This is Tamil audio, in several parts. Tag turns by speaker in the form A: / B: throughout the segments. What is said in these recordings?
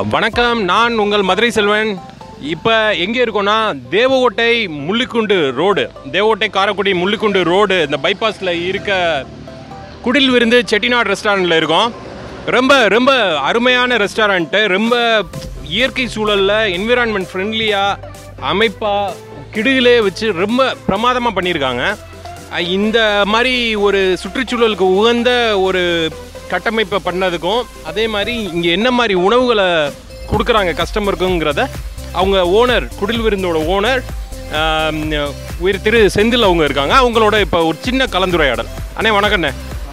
A: வணக்கம், நான் உங்கள் மதுரை செல்வன். இப்போ எங்கே இருக்கோன்னா தேவகோட்டை முள்ளிக்குண்டு ரோடு, தேவகோட்டை காரைக்குடி முள்ளிக்குண்டு ரோடு இந்த பைபாஸில் இருக்க குடில் விருந்து செட்டிநாடு ரெஸ்டாரண்ட்டில் இருக்கோம். ரொம்ப ரொம்ப அருமையான ரெஸ்டாரண்ட்டு, ரொம்ப இயற்கை சூழலில் என்விரான்மெண்ட் ஃப்ரெண்ட்லியாக அமைப்பாக கிடுகிலே வச்சு ரொம்ப பிரமாதமாக பண்ணியிருக்காங்க. இந்த மாதிரி ஒரு சுற்றுச்சூழலுக்கு உகந்த ஒரு கட்டமைப்பை பண்ணதுக்கும் அதே மாதிரி இங்கே என்ன மாதிரி உணவுகளை கொடுக்குறாங்க கஸ்டமருக்குங்கிறத அவங்க ஓனர், குடில் விருந்தோட ஓனர் உயிர் திரு செந்தில் அவங்க இருக்காங்க. அவங்களோட இப்போ ஒரு சின்ன கலந்துரையாடல். அண்ணே வணக்கண்ணே.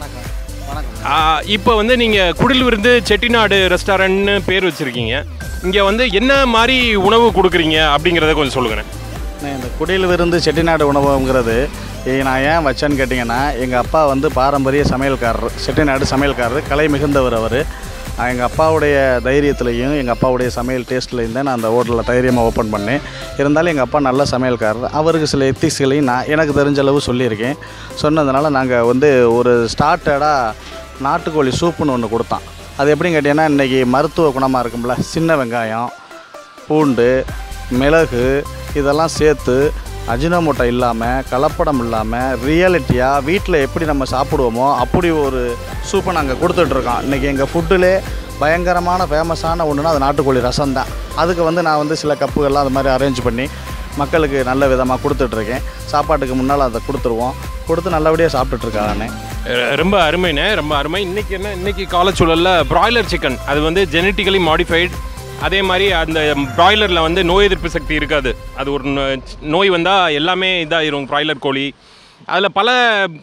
A: இப்போ வந்து நீங்கள் குடில் விருந்து செட்டிநாடு ரெஸ்டாரண்ட்னு பேர் வச்சுருக்கீங்க. இங்கே வந்து என்ன மாதிரி உணவு கொடுக்குறீங்க அப்படிங்கிறத கொஞ்சம் சொல்லுங்கண்ணே.
B: இந்த குடில் விருந்து செட்டிநாடு உணவுங்கிறது நான் ஏன் வச்சேன்னு கேட்டிங்கன்னா, எங்கள் அப்பா வந்து பாரம்பரிய சமையல்காரர், செட்டிநாடு சமையல்காரர், கலை மிகுந்தவர் அவர். எங்கள் அப்பாவுடைய தைரியத்துலேயும் எங்கள் அப்பாவுடைய சமையல் டேஸ்ட்லேயும் தான் நான் அந்த ஹோட்டலில் தைரியமாக ஓப்பன் பண்ணேன். இருந்தாலும் எங்கள் அப்பா நல்ல சமையல்காரர், அவருக்கு சில எத்திக்ஸ்களையும் நான் எனக்கு தெரிஞ்ச அளவு சொல்லியிருக்கேன். சொன்னதுனால நாங்கள் வந்து ஒரு ஸ்டார்டடாக நாட்டுக்கோழி சூப்புன்னு ஒன்று கொடுத்தான். அது எப்படின்னு கேட்டிங்கன்னா, இன்றைக்கி மருத்துவ குணமாக இருக்கும்ல, சின்ன வெங்காயம், பூண்டு, மிளகு இதெல்லாம் சேர்த்து அஜினோமோட்டோ இல்லாமல், கலப்படம் இல்லாமல், ரியாலிட்டியாக வீட்டில் எப்படி நம்ம சாப்பிடுவோமோ அப்படி ஒரு சூப்பை நாங்கள் கொடுத்துட்ருக்கோம். இன்றைக்கி எங்கள் ஃபுட்டிலே பயங்கரமான ஃபேமஸான ஒன்றுனா அது நாட்டுக்கோழி ரசம் தான். அதுக்கு வந்து நான் வந்து சில கப்புகள்லாம் அது மாதிரி அரேஞ்ச் பண்ணி மக்களுக்கு நல்ல விதமாக கொடுத்துட்ருக்கேன். சாப்பாட்டுக்கு முன்னால் அதை கொடுத்துருவோம், கொடுத்து நல்லபடியாக சாப்பிட்டுட்ருக்காங்கண்ணே.
A: ரொம்ப அருமைண்ணே, ரொம்ப அருமை. இன்றைக்கி காலச்சூழலில் ப்ராய்லர் சிக்கன் அது வந்து ஜெனட்டிக்கலி மாடிஃபைடு. அதே மாதிரி அந்த ப்ராய்லரில் வந்து நோய் எதிர்ப்பு சக்தி இருக்காது. அது ஒரு நோய் வந்தால் எல்லாமே இதாகிரும் ப்ராய்லர் கோழி. அதில் பல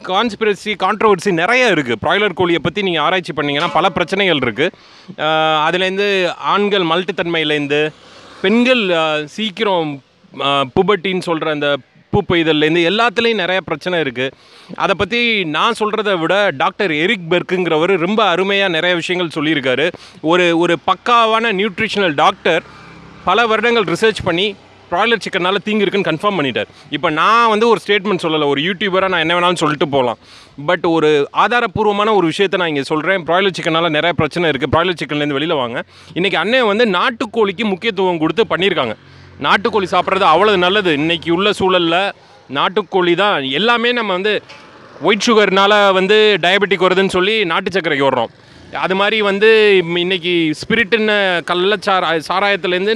A: கான்ட்ரவர்சி நிறைய இருக்குது. ப்ராய்லர் கோழியை பற்றி நீங்கள் ஆராய்ச்சி பண்ணிங்கன்னா பல பிரச்சனைகள் இருக்குது. அதுலேருந்து ஆண்கள் மல்ட்டுத்தன்மையிலேருந்து, பெண்கள் சீக்கிரம் புபர்ட்டின்னு சொல்கிற அந்த பூப்பு இதழ்லேருந்து எல்லாத்துலேயும் நிறைய பிரச்சனை இருக்குது. அதை பற்றி நான் சொல்கிறத விட டாக்டர் எரிக் பெர்க்குங்கிறவர் ரொம்ப அருமையாக நிறைய விஷயங்கள் சொல்லியிருக்காரு. ஒரு பக்காவான நியூட்ரிஷனல் டாக்டர், பல வருடங்கள் ரிசர்ச் பண்ணி ப்ராய்லர் சிக்கனால் தீங்கு இருக்குன்னு கன்ஃபார்ம் பண்ணிட்டார். இப்போ நான் வந்து ஒரு ஸ்டேட்மெண்ட் சொல்லலை, ஒரு யூடியூபராக நான் என்ன வேணாலும் சொல்லிட்டு போகலாம். பட் ஒரு ஆதாரப்பூர்வமான ஒரு விஷயத்தை நான் இங்கே சொல்கிறேன். ப்ராய்லர் சிக்கனால் நிறைய பிரச்சனை இருக்குது. ப்ராய்லர் சிக்கன்லேருந்து வெளியில் வாங்க. இன்றைக்கி அண்ணன் வந்து நாட்டுக்கோழிக்கு முக்கியத்துவம் கொடுத்து பண்ணியிருக்காங்க. நாட்டுக்கோழி சாப்பிட்றது அவ்வளோ நல்லது. இன்றைக்கி உள்ள சூழலில் நாட்டுக்கோழி தான் எல்லாமே. நம்ம வந்து ஒயிட் சுகர்னால் வந்து டயபெட்டிக் வருதுன்னு சொல்லி நாட்டு சர்க்கரைக்கு வர்றோம். அது மாதிரி வந்து இன்றைக்கி ஸ்பிரிட்டுன்னு சாராயத்துலேருந்து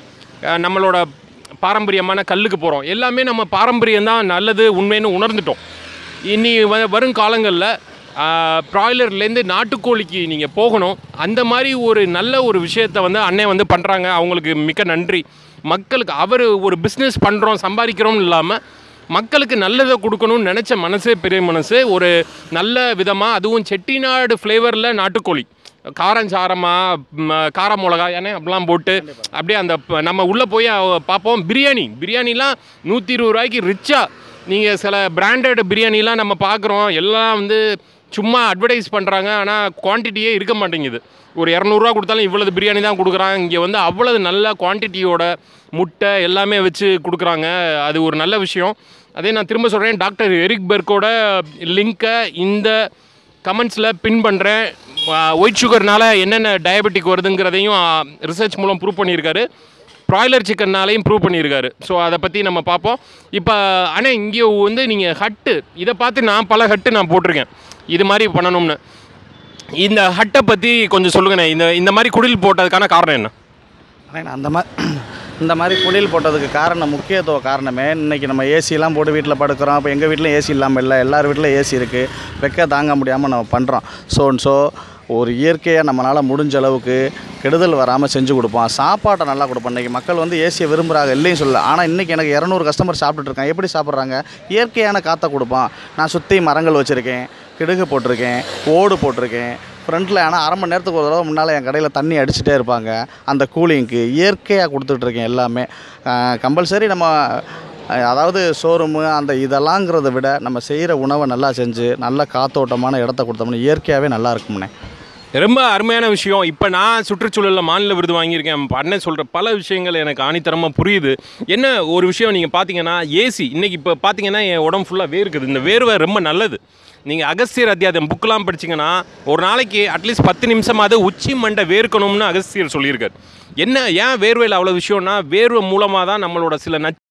A: நம்மளோட பாரம்பரியமான கல்லுக்கு போகிறோம். எல்லாமே நம்ம பாரம்பரியம்தான் நல்லது உண்மைன்னு உணர்ந்துட்டோம். இனி வரும் காலங்களில் ப்ராய்லர்லேருந்து நாட்டுக்கோழிக்கு நீங்கள் போகணும். அந்த மாதிரி ஒரு நல்ல ஒரு விஷயத்தை வந்து அண்ணன் வந்து பண்ணுறாங்க. அவங்களுக்கு மிக்க நன்றி. மக்களுக்கு அவர் ஒரு பிஸ்னஸ் பண்ணுறோம் சம்பாதிக்கிறோம்னு இல்லாமல் மக்களுக்கு நல்லதை கொடுக்கணும்னு நினச்ச மனசே பெரிய மனசு. ஒரு நல்ல விதமாக, அதுவும் செட்டிநாடு ஃப்ளேவரில் நாட்டுக்கோழி காரஞ்சாரமாக கார மிளகா அப்படிலாம் போட்டு அப்படியே அந்த நம்ம உள்ளே போய் பார்ப்போம். பிரியாணிலாம் 120 ரூபாய்க்கு ரிச்சாக. நீங்கள் சில பிராண்டட் பிரியாணிலாம் நம்ம பார்க்குறோம், எல்லாம் வந்து சும்மா அட்வர்டைஸ் பண்ணுறாங்க, ஆனால் குவான்டிட்டியே இருக்க மாட்டேங்குது. ஒரு 200 கொடுத்தாலும் இவ்வளவு பிரியாணி தான் கொடுக்குறாங்க. இங்கே வந்து அவ்வளவு நல்ல குவான்டிட்டியோட முட்டை எல்லாமே வச்சு கொடுக்குறாங்க. அது ஒரு நல்ல விஷயம். அதே நான் திரும்ப சொல்கிறேன், டாக்டர் எரிக் பெர்க்கோட லிங்க்கை இந்த கமெண்ட்ஸில் பின் பண்ணுறேன். ஒயிட் சுகர்னால் என்னென்ன டயபெட்டிக் வருதுங்கிறதையும் ரிசர்ச் மூலம் ப்ரூவ் பண்ணியிருக்காரு. ப்ராய்லர் சிக்கன்னாலையும் ப்ரூவ் பண்ணியிருக்காரு. ஸோ அதை பற்றி நம்ம பார்ப்போம். இப்போ ஆனால் இங்கே வந்து நீங்கள் ஹட்டு இதை பார்த்து நான் பல ஹட்டு நான் போட்டிருக்கேன் இது மாதிரி பண்ணணும்னு. இந்த ஹட்டை பற்றி கொஞ்சம் சொல்லுங்கண்ணே. இந்த மாதிரி குடில் போட்டதுக்கான காரணம் என்ன?
B: இந்த மாதிரி குடில் போட்டதுக்கு முக்கியத்துவ காரணமே, இன்றைக்கி நம்ம ஏசிலாம் போட்டு வீட்டில் படுக்கிறோம். இப்போ எங்கள் வீட்டில் ஏசி இல்லாமல் இல்லை, எல்லார் வீட்டில் ஏசி இருக்குது. வெக்க தாங்க முடியாமல் நம்ம பண்ணுறோம். ஸோ ஒரு இயற்கையாக நம்மளால் முடிஞ்ச அளவுக்கு கெடுதல் வராமல் செஞ்சு கொடுப்போம். சாப்பாட்டை நல்லா கொடுப்போம். இன்றைக்கி மக்கள் வந்து ஏசியை விரும்புகிறாங்க, இல்லைன்னு சொல்லலை. ஆனால் இன்றைக்கி எனக்கு 200 கஸ்டமர் சாப்பிட்டுட்ருக்காங்க. எப்படி சாப்பிட்றாங்க? இயற்கையான காற்றை கொடுப்போம். நான் சுற்றி மரங்கள் வச்சுருக்கேன், கிடுகு போட்டிருக்கேன், ஓடு போட்டிருக்கேன் ஃப்ரண்ட்டில். ஆனால் அரை மணி நேரத்துக்கு ஒரு தடவை முன்னால் என் கடையில் தண்ணி அடிச்சுட்டே இருப்பாங்க. அந்த கூலிங்க்கு இயற்கையாக கொடுத்துட்ருக்கேன் எல்லாமே. கம்பல்சரி நம்ம அதாவது ஷோரூமு அந்த இதெல்லாங்கிறத விட நம்ம செய்கிற உணவை நல்லா செஞ்சு நல்ல காத்தோட்டமான இடத்த கொடுத்தோம்னா இயற்கையாகவே நல்லா இருக்கும்ண்ணே.
A: ரொம்ப அருமையான விஷயம். இப்போ நான் சுற்றுச்சூழலில் மாநில விருது வாங்கியிருக்கேன். அண்ணன் சொல்கிற பல விஷயங்கள் எனக்கு ஆணித்தரமாக புரியுது. என்ன ஒரு விஷயம் நீங்கள் பார்த்தீங்கன்னா, ஏசி இன்றைக்கி இப்போ பார்த்தீங்கன்னா என் உடம்பு ஃபுல்லாக வேர்க்குது. இந்த வேர்வை ரொம்ப நல்லது. நீங்கள் அகஸ்தியர் அத்தியாயம் புக்கெலாம் படிச்சிங்கன்னா ஒரு நாளைக்கு அட்லீஸ்ட் 10 நிமிஷமாவது உச்சி மண்டை வேர்க்கணும்னு அகஸ்தியர் சொல்லியிருக்கார். என்ன ஏன் வேர்வையில் அவ்வளோ விஷயம்னா, வேர்வை மூலமாக தான் நம்மளோட சில